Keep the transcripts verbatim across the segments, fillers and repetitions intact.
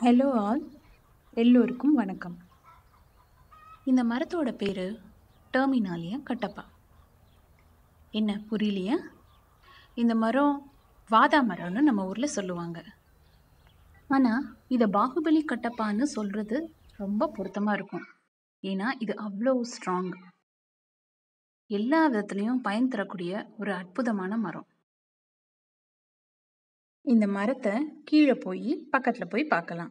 Hello all, எல்லோருக்கும் வணக்கம். இந்த மரத்தோட பேர் டெர்மினாலியா catappa. என்ன புரியலையா? இந்த மரம் வாதா மரம்னு நம்ம ஊரில் சொல்லுவாங்க. ஆனால் இதை பாகுபலி கட்டப்பான்னு சொல்கிறது ரொம்ப பொருத்தமாக இருக்கும். ஏன்னா இது அவ்வளோ ஸ்ட்ராங், எல்லா விதத்துலேயும் பயன் தரக்கூடிய ஒரு அற்புதமான மரம். இந்த மரத்தை கீழே போய் பக்கத்தில் போய் பார்க்கலாம்.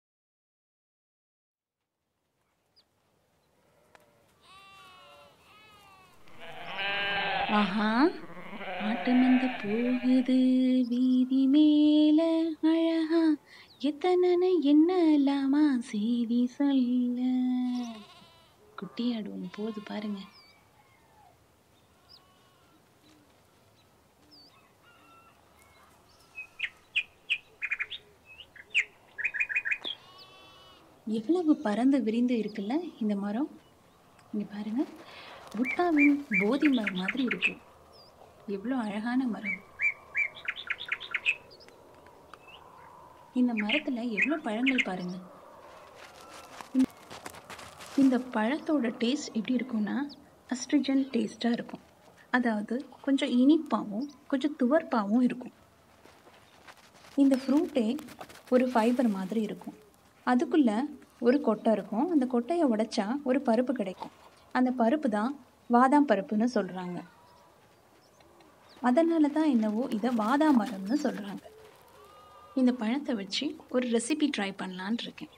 ஆஹா, ஆட்டு மந்த போகுது வீதி மேல அழகா, எத்தனை என்னலாமா செய்தி சொல்ல. குட்டியாடு ஒன்று போகுது பாருங்க. எவ்வளவு பறந்து விரிந்து இருக்குல்ல இந்த மரம். இங்கே பாருங்க, புத்தாவின் போதி மரம் மாதிரி இருக்கு. எவ்வளோ அழகான மரம். இந்த மரத்துல எவ்வளோ பழங்கள் பாருங்க. இந்த பழத்தோட டேஸ்ட் எப்படி இருக்கும்னா அஸ்ட்ரிஜன் டேஸ்டாக இருக்கும். அதாவது கொஞ்சம் இனிப்பாகவும் கொஞ்சம் துவர்ப்பாகவும் இருக்கும். இந்த ஃப்ரூட்டே ஒரு ஃபைபர் மாதிரி இருக்கும். அதுக்குள்ள ஒரு கொட்டை இருக்கும். அந்த கொட்டையை உடைச்சா ஒரு பருப்பு கிடைக்கும். அந்த பருப்பு தான் வாதாம் பருப்புன்னு சொல்கிறாங்க. அதனால தான் என்னவோ இதை வாதா மரம்னு சொல்கிறாங்க. இந்த பழத்தை வச்சு ஒரு ரெசிபி ட்ரை பண்ணலான் இருக்கேன்.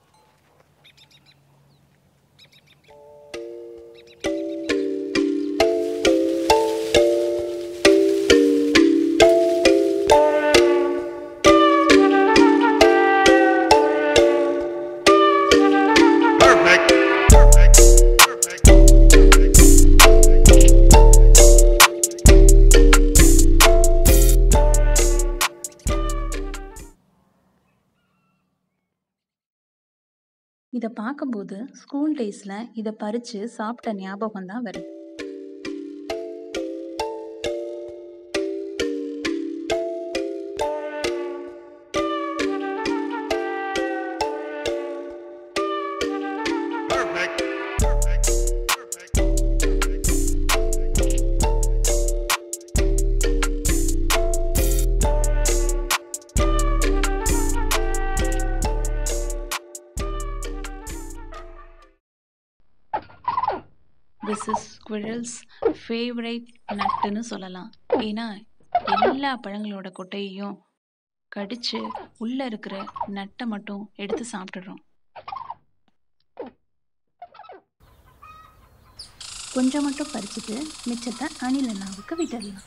இதை பார்க்கும்போது ஸ்கூல் டேஸில் இதை பறித்து சாப்பிட்ட ஞாபகம் தான் வருது. This is squirrel's favorite நட்டுன்னு சொல்லலாம். ஏன்னா எல்லா பழங்களோட கொட்டையையும் கடிச்சு உள்ள இருக்கிற நட்டை மட்டும் எடுத்து சாப்பிட்டுடுறோம். கொஞ்சம் மட்டும் பறிச்சுட்டு மிச்சத்தை அணில் அண்ணாவுக்கு விட்டுடலாம்.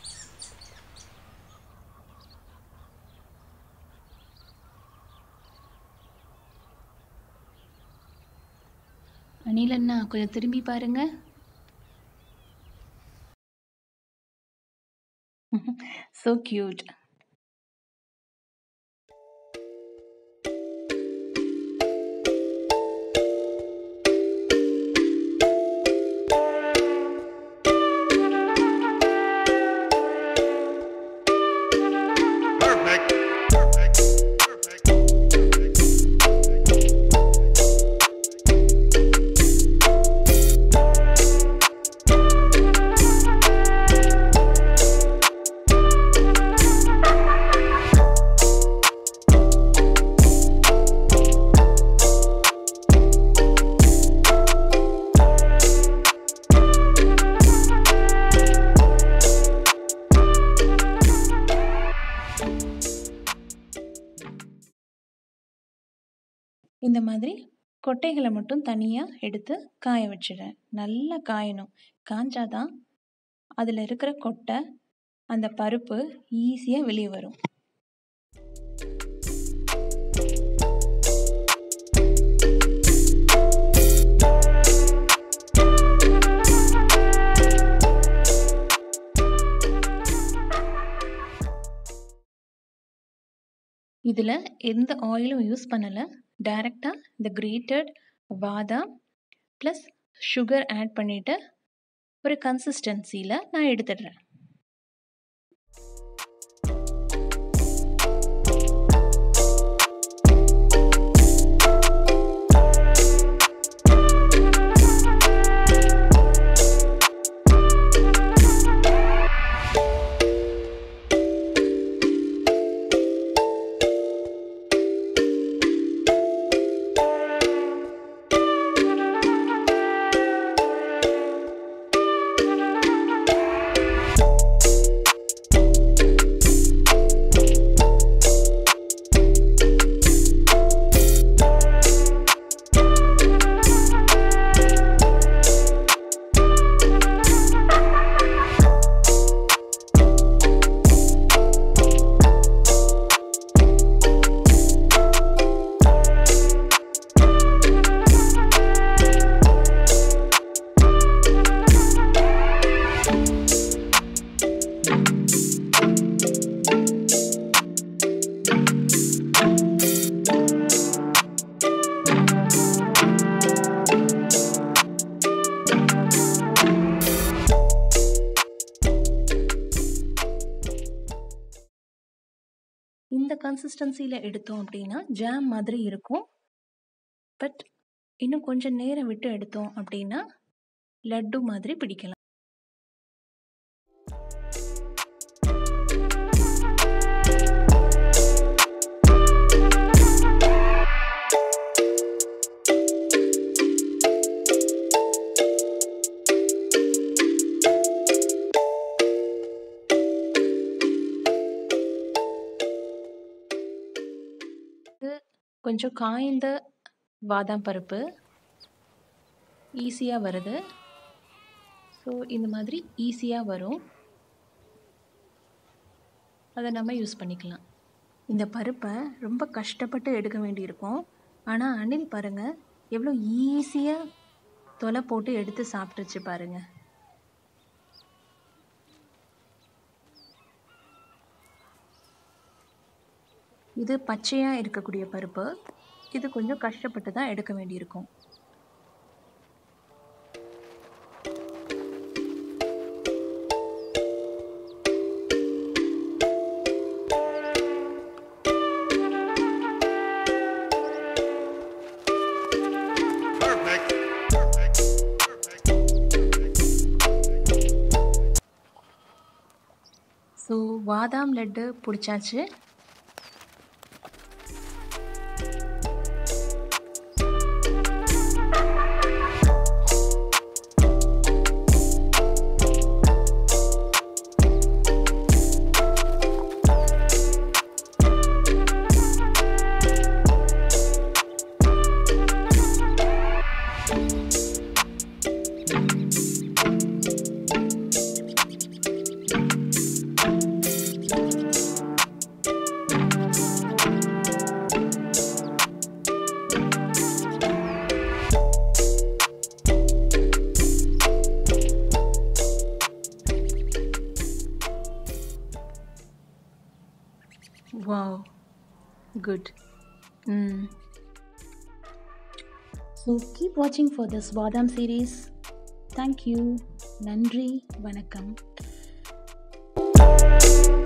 அணில் அண்ணா கொஞ்சம் திரும்பி பாருங்க. So cute. இந்த மாதிரி கொட்டைகளை மட்டும் தனியாக எடுத்து காய வச்சிடுறேன். நல்லா காயணும். காஞ்சாதான் அதில் இருக்கிற கொட்டை, அந்த பருப்பு ஈஸியாக வெளியே வரும். இதில் எந்த ஆயிலும் யூஸ் பண்ணலை. டைரெக்டாக இந்த கிரேட்டட் வாதாம் ப்ளஸ் சுகர் ஆட் பண்ணிவிட்டு ஒரு கன்சிஸ்டன்சியில் நான் எடுத்துடுறேன். கன்சிஸ்டன்சியில் எடுத்தோம் அப்படின்னா ஜாம் மாதிரி இருக்கும். பட் இன்னும் கொஞ்சம் நேரம் விட்டு எடுத்தோம் அப்படின்னா லட்டு மாதிரி பிடிக்கலாம். கொஞ்சம் காய்ந்த பாதாம் பருப்பு ஈஸியாக வருது. ஸோ இந்த மாதிரி ஈஸியாக வரும், அதை நம்ம யூஸ் பண்ணிக்கலாம். இந்த பருப்பை ரொம்ப கஷ்டப்பட்டு எடுக்க வேண்டியிருக்கும். ஆனால் அணில் பாருங்கள் எவ்வளோ ஈஸியாக தொலை போட்டு எடுத்து சாப்பிட்டுச்சு பாருங்கள். இது பச்சையாக இருக்கக்கூடிய பருப்பு. இது கொஞ்சம் கஷ்டப்பட்டு தான் எடுக்க வேண்டியிருக்கும். ஸோ வாதாம் லட்டு பிடிச்சாச்சு. Wow, good. Mm. So keep watching for this Vadham series. Thank you. Nandri, Vanakkam.